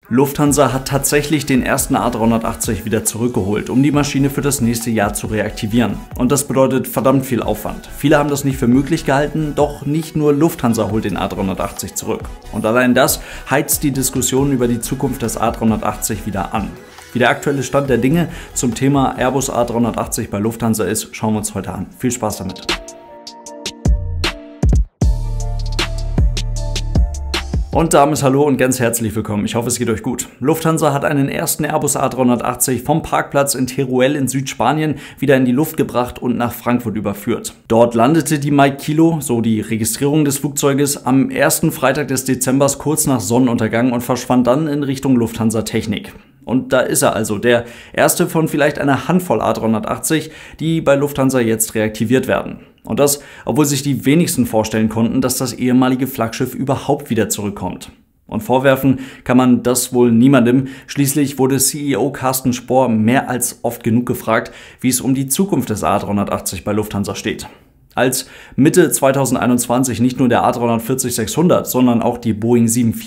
Lufthansa hat tatsächlich den ersten A380 wieder zurückgeholt, um die Maschine für das nächste Jahr zu reaktivieren. Und das bedeutet verdammt viel Aufwand. Viele haben das nicht für möglich gehalten, doch nicht nur Lufthansa holt den A380 zurück. Und allein das heizt die Diskussion über die Zukunft des A380 wieder an. Wie der aktuelle Stand der Dinge zum Thema Airbus A380 bei Lufthansa ist, schauen wir uns heute an. Viel Spaß damit! Und damit hallo und ganz herzlich willkommen. Ich hoffe, es geht euch gut. Lufthansa hat einen ersten Airbus A380 vom Parkplatz in Teruel in Südspanien wieder in die Luft gebracht und nach Frankfurt überführt. Dort landete die Mike Kilo, so die Registrierung des Flugzeuges, am ersten Freitag des Dezembers kurz nach Sonnenuntergang und verschwand dann in Richtung Lufthansa Technik. Und da ist er also, der erste von vielleicht einer Handvoll A380, die bei Lufthansa jetzt reaktiviert werden. Und das, obwohl sich die wenigsten vorstellen konnten, dass das ehemalige Flaggschiff überhaupt wieder zurückkommt. Und vorwerfen kann man das wohl niemandem. Schließlich wurde CEO Carsten Spohr mehr als oft genug gefragt, wie es um die Zukunft des A380 bei Lufthansa steht. Als Mitte 2021 nicht nur der A340-600, sondern auch die Boeing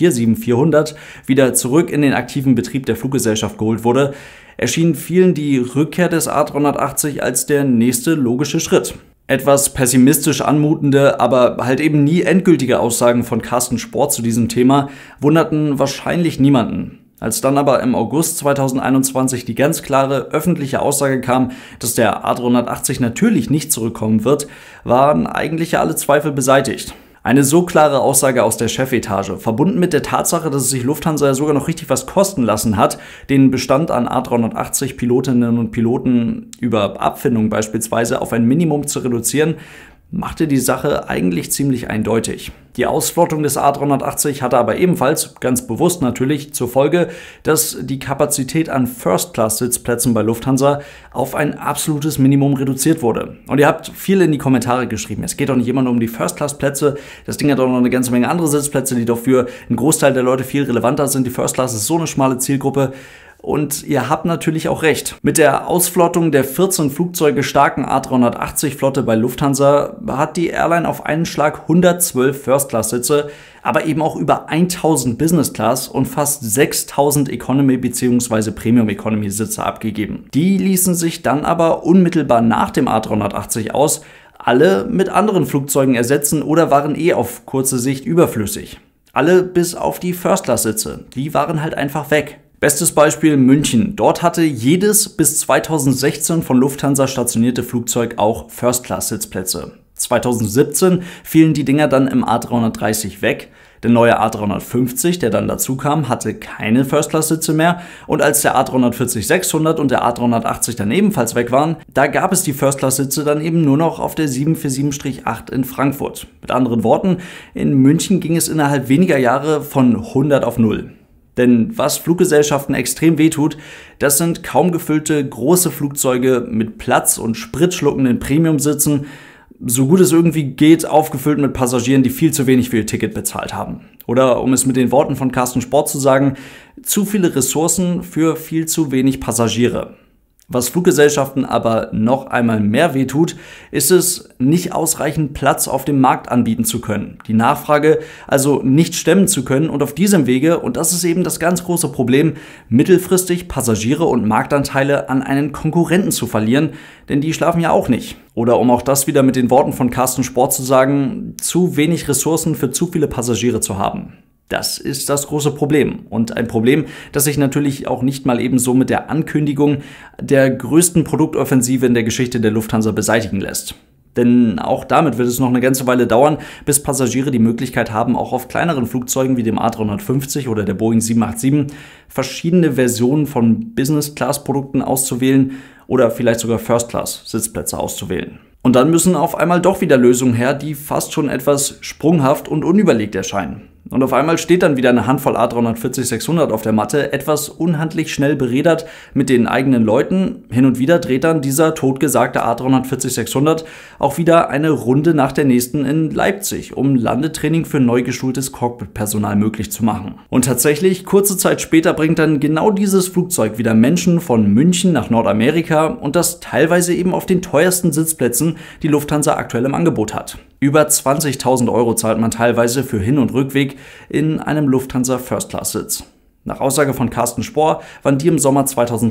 747-400 wieder zurück in den aktiven Betrieb der Fluggesellschaft geholt wurde, erschien vielen die Rückkehr des A380 als der nächste logische Schritt. Etwas pessimistisch anmutende, aber halt eben nie endgültige Aussagen von Carsten Spohr zu diesem Thema wunderten wahrscheinlich niemanden. Als dann aber im August 2021 die ganz klare öffentliche Aussage kam, dass der A380 natürlich nicht zurückkommen wird, waren eigentlich alle Zweifel beseitigt. Eine so klare Aussage aus der Chefetage, verbunden mit der Tatsache, dass es sich Lufthansa ja sogar noch richtig was kosten lassen hat, den Bestand an A380 Pilotinnen und Piloten über Abfindung beispielsweise auf ein Minimum zu reduzieren, machte die Sache eigentlich ziemlich eindeutig. Die Ausflottung des A380 hatte aber ebenfalls, ganz bewusst natürlich, zur Folge, dass die Kapazität an First-Class-Sitzplätzen bei Lufthansa auf ein absolutes Minimum reduziert wurde. Und ihr habt viel in die Kommentare geschrieben. Es geht doch nicht immer nur um die First-Class-Plätze. Das Ding hat auch noch eine ganze Menge andere Sitzplätze, die doch für einen Großteil der Leute viel relevanter sind. Die First-Class ist so eine schmale Zielgruppe. Und ihr habt natürlich auch recht. Mit der Ausflottung der 14 Flugzeuge starken A380-Flotte bei Lufthansa hat die Airline auf einen Schlag 112 First-Class-Sitze, aber eben auch über 1000 Business-Class und fast 6000 Economy- bzw. Premium-Economy-Sitze abgegeben. Die ließen sich dann aber unmittelbar nach dem A380 aus alle mit anderen Flugzeugen ersetzen oder waren auf kurze Sicht überflüssig. Alle bis auf die First-Class-Sitze. Die waren halt einfach weg. Bestes Beispiel München. Dort hatte jedes bis 2016 von Lufthansa stationierte Flugzeug auch First-Class-Sitzplätze. 2017 fielen die Dinger dann im A330 weg. Der neue A350, der dann dazu kam, hatte keine First-Class-Sitze mehr. Und als der A340-600 und der A380 dann ebenfalls weg waren, da gab es die First-Class-Sitze dann eben nur noch auf der 747-8 in Frankfurt. Mit anderen Worten, in München ging es innerhalb weniger Jahre von 100 auf 0. Denn was Fluggesellschaften extrem wehtut, das sind kaum gefüllte große Flugzeuge mit Platz- und spritschluckenden Premium-Sitzen, so gut es irgendwie geht, aufgefüllt mit Passagieren, die viel zu wenig für ihr Ticket bezahlt haben. Oder um es mit den Worten von Carsten Spohr zu sagen, zu viele Ressourcen für viel zu wenig Passagiere. Was Fluggesellschaften aber noch einmal mehr wehtut, ist es, nicht ausreichend Platz auf dem Markt anbieten zu können. Die Nachfrage also nicht stemmen zu können und auf diesem Wege, und das ist eben das ganz große Problem, mittelfristig Passagiere und Marktanteile an einen Konkurrenten zu verlieren, denn die schlafen ja auch nicht. Oder um auch das wieder mit den Worten von Carsten Spohr zu sagen, zu wenig Ressourcen für zu viele Passagiere zu haben. Das ist das große Problem und ein Problem, das sich natürlich auch nicht mal ebenso mit der Ankündigung der größten Produktoffensive in der Geschichte der Lufthansa beseitigen lässt. Denn auch damit wird es noch eine ganze Weile dauern, bis Passagiere die Möglichkeit haben, auch auf kleineren Flugzeugen wie dem A350 oder der Boeing 787 verschiedene Versionen von Business-Class-Produkten auszuwählen oder vielleicht sogar First-Class-Sitzplätze auszuwählen. Und dann müssen auf einmal doch wieder Lösungen her, die fast schon etwas sprunghaft und unüberlegt erscheinen. Und auf einmal steht dann wieder eine Handvoll A340-600 auf der Matte, etwas unhandlich schnell bereddert mit den eigenen Leuten. Hin und wieder dreht dann dieser totgesagte A340-600 auch wieder eine Runde nach der nächsten in Leipzig, um Landetraining für neu geschultes Cockpit-Personal möglich zu machen. Und tatsächlich, kurze Zeit später bringt dann genau dieses Flugzeug wieder Menschen von München nach Nordamerika und das teilweise eben auf den teuersten Sitzplätzen, die Lufthansa aktuell im Angebot hat. Über 20.000 € zahlt man teilweise für Hin- und Rückweg in einem Lufthansa First-Class-Sitz. Nach Aussage von Carsten Spohr waren die im Sommer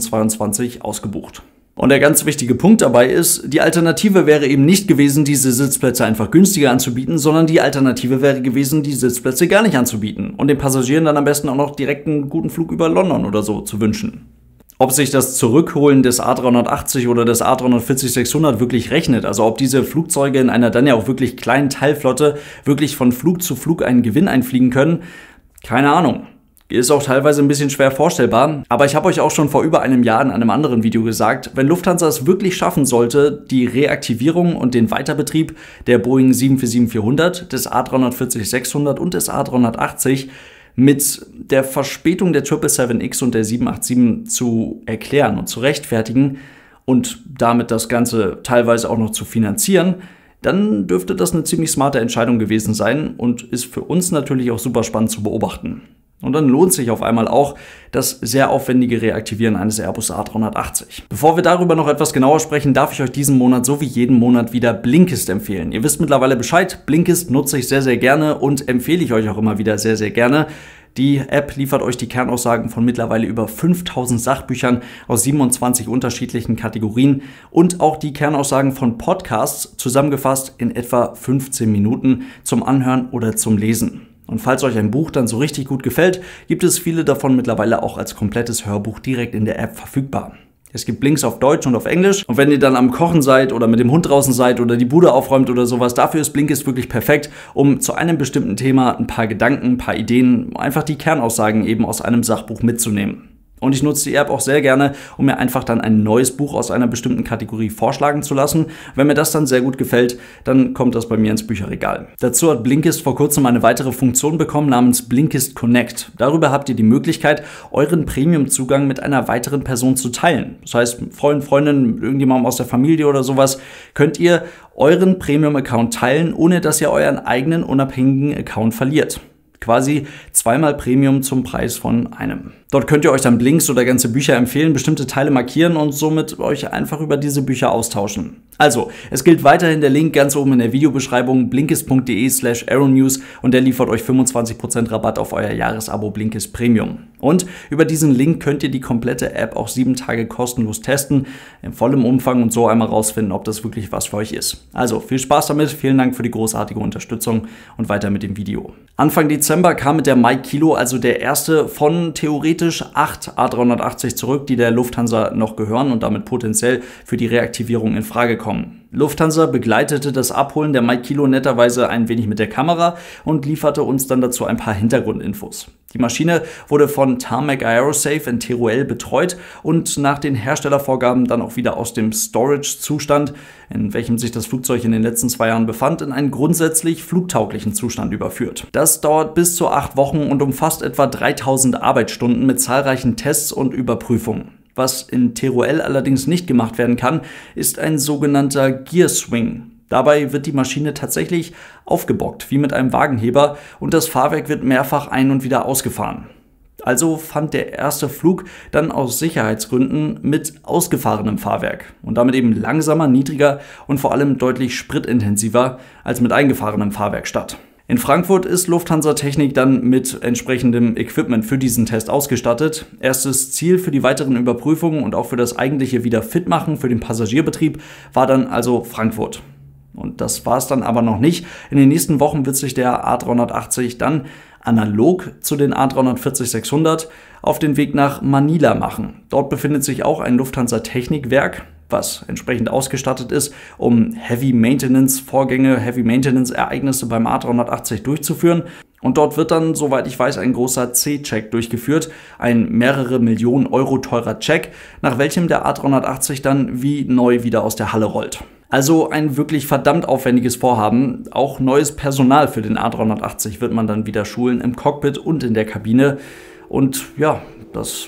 2022 ausgebucht. Und der ganz wichtige Punkt dabei ist, die Alternative wäre eben nicht gewesen, diese Sitzplätze einfach günstiger anzubieten, sondern die Alternative wäre gewesen, die Sitzplätze gar nicht anzubieten und den Passagieren dann am besten auch noch direkt einen guten Flug über London oder so zu wünschen. Ob sich das Zurückholen des A380 oder des A340-600 wirklich rechnet, also ob diese Flugzeuge in einer dann ja auch wirklich kleinen Teilflotte wirklich von Flug zu Flug einen Gewinn einfliegen können, keine Ahnung. Ist auch teilweise ein bisschen schwer vorstellbar, aber ich habe euch auch schon vor über einem Jahr in einem anderen Video gesagt, wenn Lufthansa es wirklich schaffen sollte, die Reaktivierung und den Weiterbetrieb der Boeing 747-400, des A340-600 und des A380 mit der Verspätung der 777X und der 787 zu erklären und zu rechtfertigen und damit das Ganze teilweise auch noch zu finanzieren, dann dürfte das eine ziemlich smarte Entscheidung gewesen sein und ist für uns natürlich auch super spannend zu beobachten. Und dann lohnt sich auf einmal auch das sehr aufwendige Reaktivieren eines Airbus A380. Bevor wir darüber noch etwas genauer sprechen, darf ich euch diesen Monat so wie jeden Monat wieder Blinkist empfehlen. Ihr wisst mittlerweile Bescheid, Blinkist nutze ich sehr, sehr gerne und empfehle ich euch auch immer wieder sehr, sehr gerne. Die App liefert euch die Kernaussagen von mittlerweile über 5000 Sachbüchern aus 27 unterschiedlichen Kategorien und auch die Kernaussagen von Podcasts zusammengefasst in etwa 15 Minuten zum Anhören oder zum Lesen. Und falls euch ein Buch dann so richtig gut gefällt, gibt es viele davon mittlerweile auch als komplettes Hörbuch direkt in der App verfügbar. Es gibt Blinks auf Deutsch und auf Englisch. Und wenn ihr dann am Kochen seid oder mit dem Hund draußen seid oder die Bude aufräumt oder sowas, dafür ist Blinkist wirklich perfekt, um zu einem bestimmten Thema ein paar Gedanken, ein paar Ideen, einfach die Kernaussagen eben aus einem Sachbuch mitzunehmen. Und ich nutze die App auch sehr gerne, um mir einfach dann ein neues Buch aus einer bestimmten Kategorie vorschlagen zu lassen. Wenn mir das dann sehr gut gefällt, dann kommt das bei mir ins Bücherregal. Dazu hat Blinkist vor kurzem eine weitere Funktion bekommen namens Blinkist Connect. Darüber habt ihr die Möglichkeit, euren Premium-Zugang mit einer weiteren Person zu teilen. Das heißt, Freund, Freundin, irgendjemandem aus der Familie oder sowas, könnt ihr euren Premium-Account teilen, ohne dass ihr euren eigenen unabhängigen Account verliert. Quasi zweimal Premium zum Preis von einem. Dort könnt ihr euch dann Blinks oder ganze Bücher empfehlen, bestimmte Teile markieren und somit euch einfach über diese Bücher austauschen. Also, es gilt weiterhin der Link ganz oben in der Videobeschreibung blinkist.de/aeronews und der liefert euch 25% Rabatt auf euer Jahresabo Blinkist Premium. Und über diesen Link könnt ihr die komplette App auch 7 Tage kostenlos testen, in vollem Umfang und so einmal rausfinden, ob das wirklich was für euch ist. Also, viel Spaß damit, vielen Dank für die großartige Unterstützung und weiter mit dem Video. Anfang Dezember kam mit der MyKilo also der erste von theoretisch 8 A380 zurück, die der Lufthansa noch gehören und damit potenziell für die Reaktivierung in Frage kommen. Lufthansa begleitete das Abholen der MyKilo netterweise ein wenig mit der Kamera und lieferte uns dann dazu ein paar Hintergrundinfos. Die Maschine wurde von Tarmac Aerosafe in Teruel betreut und nach den Herstellervorgaben dann auch wieder aus dem Storage-Zustand, in welchem sich das Flugzeug in den letzten 2 Jahren befand, in einen grundsätzlich flugtauglichen Zustand überführt. Das dauert bis zu 8 Wochen und umfasst etwa 3000 Arbeitsstunden mit zahlreichen Tests und Überprüfungen. Was in Teruel allerdings nicht gemacht werden kann, ist ein sogenannter Gear Swing. Dabei wird die Maschine tatsächlich aufgebockt, wie mit einem Wagenheber, und das Fahrwerk wird mehrfach ein- und wieder ausgefahren. Also fand der erste Flug dann aus Sicherheitsgründen mit ausgefahrenem Fahrwerk und damit eben langsamer, niedriger und vor allem deutlich spritintensiver als mit eingefahrenem Fahrwerk statt. In Frankfurt ist Lufthansa Technik dann mit entsprechendem Equipment für diesen Test ausgestattet. Erstes Ziel für die weiteren Überprüfungen und auch für das eigentliche Wiederfitmachen für den Passagierbetrieb war dann also Frankfurt. Und das war es dann aber noch nicht. In den nächsten Wochen wird sich der A380 dann analog zu den A340-600 auf den Weg nach Manila machen. Dort befindet sich auch ein Lufthansa-Technikwerk, was entsprechend ausgestattet ist, um Heavy-Maintenance-Vorgänge, Heavy-Maintenance-Ereignisse beim A380 durchzuführen. Und dort wird dann, soweit ich weiß, ein großer C-Check durchgeführt, ein mehrere Millionen Euro teurer Check, nach welchem der A380 dann wie neu wieder aus der Halle rollt. Also ein wirklich verdammt aufwendiges Vorhaben. Auch neues Personal für den A380 wird man dann wieder schulen im Cockpit und in der Kabine. Und ja, das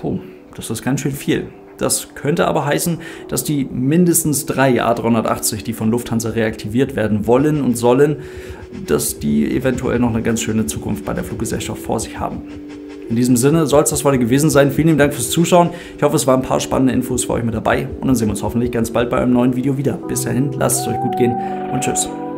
ist ganz schön viel. Das könnte aber heißen, dass die mindestens 3 A380, die von Lufthansa reaktiviert werden wollen und sollen, dass die eventuell noch eine ganz schöne Zukunft bei der Fluggesellschaft vor sich haben. In diesem Sinne soll es das heute gewesen sein. Vielen lieben Dank fürs Zuschauen. Ich hoffe, es waren ein paar spannende Infos für euch mit dabei und dann sehen wir uns hoffentlich ganz bald bei einem neuen Video wieder. Bis dahin, lasst es euch gut gehen und tschüss.